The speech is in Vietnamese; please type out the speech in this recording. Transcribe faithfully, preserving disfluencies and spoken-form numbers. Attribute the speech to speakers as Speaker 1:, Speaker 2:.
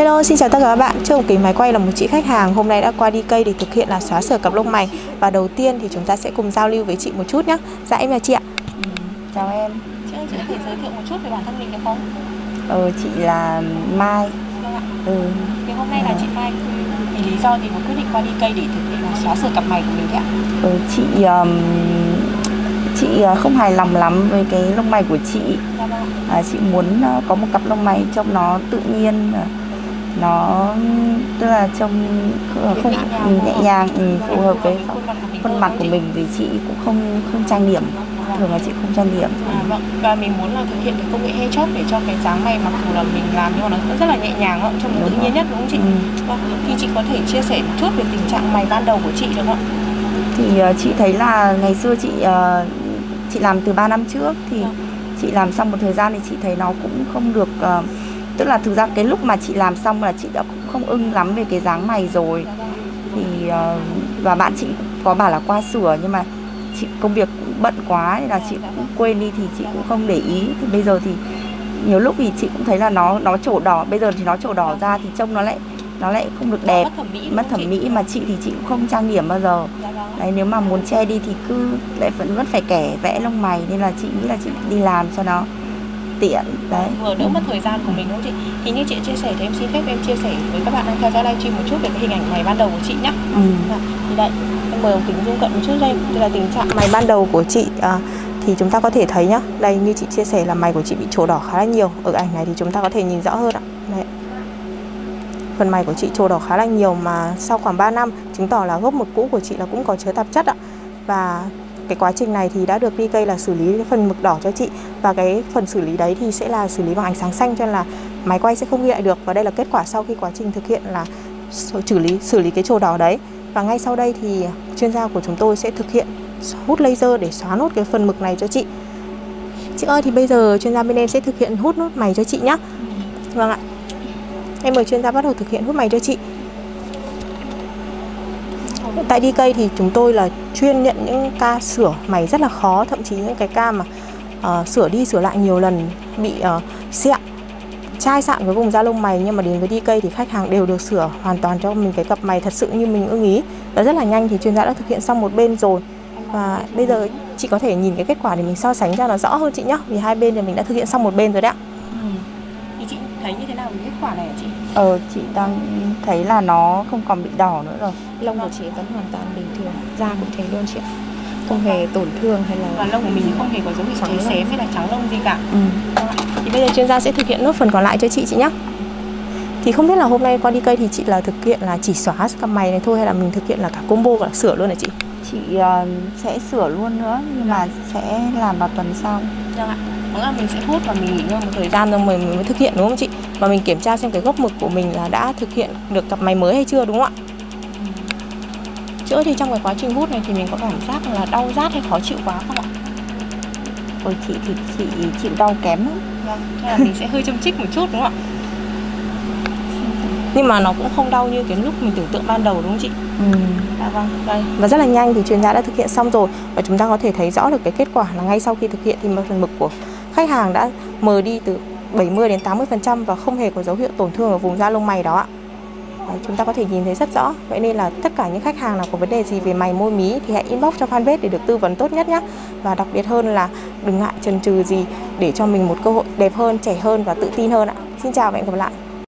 Speaker 1: Hello, xin chào tất cả các bạn. Trước một kính máy quay là một chị khách hàng hôm nay đã qua đi cây để thực hiện là xóa sửa cặp lông mày. Và đầu tiên thì chúng ta sẽ cùng giao lưu với chị một chút nhé. Dạ em là chị ạ.
Speaker 2: Ừ, chào em.
Speaker 1: Chị ơi, chị có thể giới thiệu một chút về bản thân mình được không?
Speaker 2: Ờ, chị là Mai.
Speaker 1: Vâng ạ.
Speaker 2: Ừ.
Speaker 1: Thì hôm nay là chị Mai vì lý do gì mà quyết định qua đi cây để thực hiện là xóa sửa cặp mày của mình thế ạ?
Speaker 2: Ừ, chị um, chị không hài lòng lắm với cái lông mày của chị.
Speaker 1: Dạ vâng.
Speaker 2: À, chị muốn có một cặp lông mày trông nó tự nhiên, nó tức là trông không nhẹ nhàng, ừ, phù hợp với khuôn mặt của mình, vì chị cũng không không trang điểm, thường là chị không trang điểm.
Speaker 1: À, vâng. Và mình muốn là thực hiện cái công nghệ hair chop để cho cái dáng mày mặc dù là mình làm nhưng mà nó vẫn rất là nhẹ nhàng, trông nó tự nhiên nhất, đúng không chị? Ừ. Vâng. Thì chị có thể chia sẻ một chút về tình trạng mày ban đầu của chị được không?
Speaker 2: Thì uh, chị thấy là ngày xưa chị uh, chị làm từ ba năm trước thì vâng. Chị làm xong một thời gian thì chị thấy nó cũng không được, uh, tức là thực ra cái lúc mà chị làm xong là chị đã cũng không ưng lắm về cái dáng mày rồi. Thì uh, và bạn chị có bảo là qua sửa nhưng mà chị công việc cũng bận quá nên là chị cũng quên đi, thì chị cũng không để ý. Thì bây giờ thì nhiều lúc thì chị cũng thấy là nó nó trổ đỏ, bây giờ thì nó trổ đỏ ra thì trông nó lại nó lại không được đẹp, mất thẩm mỹ, mất thẩm mỹ mà chị thì chị cũng không trang điểm bao giờ. Đấy, nếu mà muốn che đi thì cứ lại vẫn vẫn phải kẻ vẽ lông mày, nên là chị nghĩ là chị đi làm cho nó tiện đấy,
Speaker 1: vừa đỡ mất thời gian của mình, đúng không chị? Thì như chị chia sẻ thì em xin phép em chia sẻ với các bạn đang theo dõi livestream một chút về cái hình ảnh mày ban đầu của chị nhé.
Speaker 2: Ừ.
Speaker 1: Thì đây em mời ông kính zoom cận một chút đây, đây là tình trạng mày ban đầu của chị. À, thì chúng ta có thể thấy nhá, đây như chị chia sẻ là mày của chị bị trổ đỏ khá là nhiều. Ở ảnh này thì chúng ta có thể nhìn rõ hơn ạ. Đấy. Phần mày của chị trổ đỏ khá là nhiều mà sau khoảng ba năm, chứng tỏ là gốc mực cũ của chị là cũng có chứa tạp chất ạ. Và cái quá trình này thì đã được đi cây là xử lý cái phần mực đỏ cho chị, và cái phần xử lý đấy thì sẽ là xử lý bằng ánh sáng xanh, cho nên là máy quay sẽ không ghi lại được. Và đây là kết quả sau khi quá trình thực hiện là xử lý xử lý cái trổ đỏ đấy. Và ngay sau đây thì chuyên gia của chúng tôi sẽ thực hiện hút laser để xóa nốt cái phần mực này cho chị. Chị ơi, thì bây giờ chuyên gia bên em sẽ thực hiện hút nốt mày cho chị nhé. Vâng ạ. Em mời chuyên gia bắt đầu thực hiện hút mày cho chị. Tại đi cây thì chúng tôi là chuyên nhận những ca sửa mày rất là khó, thậm chí những cái ca mà uh, sửa đi sửa lại nhiều lần, bị uh, sẹo, chai sạn với vùng da lông mày, nhưng mà đến với đi cây thì khách hàng đều được sửa hoàn toàn cho mình cái cặp mày thật sự như mình ưng ý. Và rất là nhanh thì chuyên gia đã thực hiện xong một bên rồi. Và bây giờ chị có thể nhìn cái kết quả để mình so sánh cho nó rõ hơn chị nhé, vì hai bên thì mình đã thực hiện xong một bên rồi đấy ạ. Ừ. Thì chị thấy như thế nào về kết quả này hả chị?
Speaker 2: Ờ, chị đang thấy là nó không còn bị đỏ nữa rồi.
Speaker 3: Lông của chị vẫn hoàn toàn bình thường, da cũng thế luôn chị ạ, không hề tổn thương hay là.
Speaker 1: Và lông của mình không hề có dấu hiệu cháy xém hay là trắng lông gì cả.
Speaker 2: Ừ.
Speaker 1: Thì bây giờ chuyên gia sẽ thực hiện nốt phần còn lại cho chị chị nhé. Thì không biết là hôm nay qua đi cây thì chị là thực hiện là chỉ xóa cặp mày này thôi hay là mình thực hiện là cả combo là sửa luôn hả chị?
Speaker 2: Chị uh, sẽ sửa luôn nữa, nhưng mà sẽ làm vào tuần sau.
Speaker 1: Vâng ạ. Đó là mình sẽ hút và mình nghỉ ngơi một thời gian rồi mình mới thực hiện, đúng không chị? Và mình kiểm tra xem cái gốc mực của mình là đã thực hiện được cặp mày mới hay chưa, đúng không ạ? Chị ơi, thì trong cái quá trình hút này thì mình có cảm giác là đau rát hay khó chịu quá không ạ?
Speaker 2: Ôi chị thì chị chịu đau kém lắm.
Speaker 1: Vâng, thế là mình sẽ hơi châm chích một chút, đúng không ạ? Nhưng mà nó cũng không đau như cái lúc mình tưởng tượng ban đầu, đúng không chị?
Speaker 2: Ừ.
Speaker 1: À, vâng, đây. Và rất là nhanh thì chuyên gia đã thực hiện xong rồi. Và chúng ta có thể thấy rõ được cái kết quả là ngay sau khi thực hiện thì phần mực của khách hàng đã mờ đi từ bảy mươi đến tám mươi phần trăm và không hề có dấu hiệu tổn thương ở vùng da lông mày đó ạ. Đấy, chúng ta có thể nhìn thấy rất rõ. Vậy nên là tất cả những khách hàng nào có vấn đề gì về mày môi mí thì hãy inbox cho fanpage để được tư vấn tốt nhất nhé. Và đặc biệt hơn là đừng ngại chần chừ gì để cho mình một cơ hội đẹp hơn, trẻ hơn và tự tin hơn ạ. Xin chào và hẹn gặp lại.